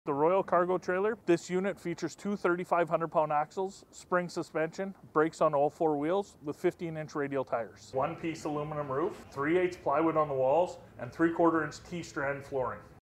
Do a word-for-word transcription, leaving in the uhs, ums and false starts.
The Royal Cargo Trailer. This unit features two thirty-five hundred pound axles, spring suspension, brakes on all four wheels with fifteen inch radial tires. One piece aluminum roof, three eighths plywood on the walls, and three quarter inch T-strand flooring.